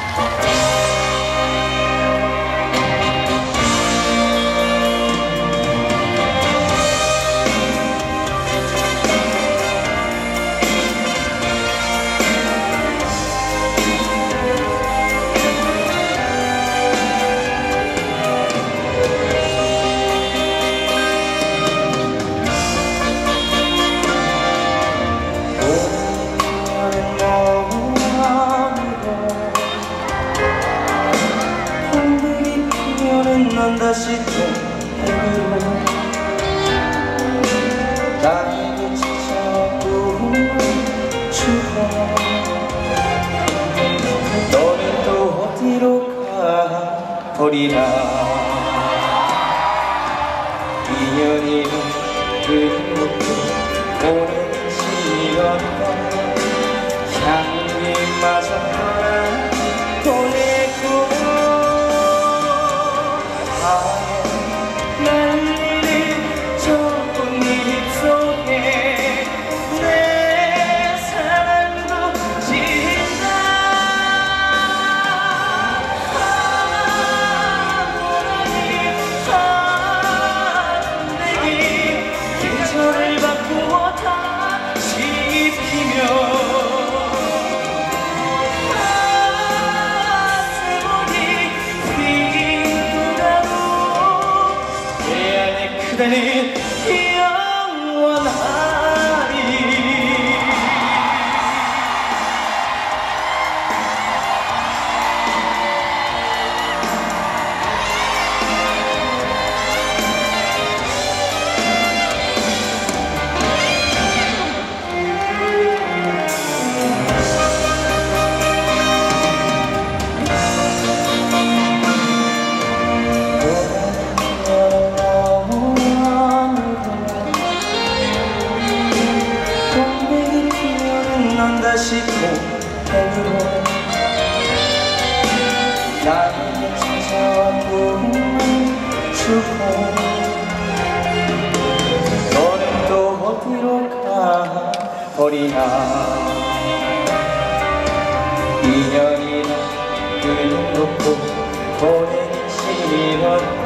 넌 다시 또 내게로 나에게 찾아온 추억 너는 또 어디로 가버리나 인연이는 끝없고 오랜 시간과 향기마저 떠나보내고 날리는 저 꽃잎 속에 내 사랑도 진다 모나니 한대기 계절을 바꾸어 다시 입히며 그대는 영원하리 넌 다시 또 행으로 나에게 찾아왔고 추억 너는 또 어디로 가버리나 인연이란 끝없고 보내기 싫었다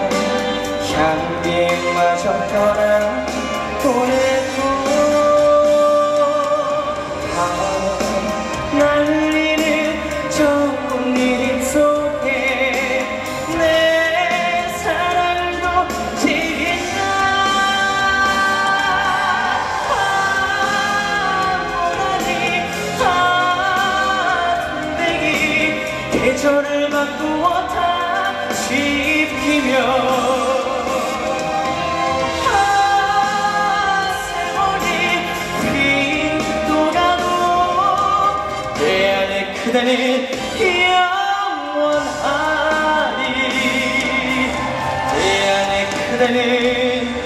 향기마저 떠나보내고 날리는 저 꽃잎 속에 내 사랑도 지긴다 모나니 한대기 계절을 바꾸어 다시 입히며 그대는 영원하리 내 안에 그대는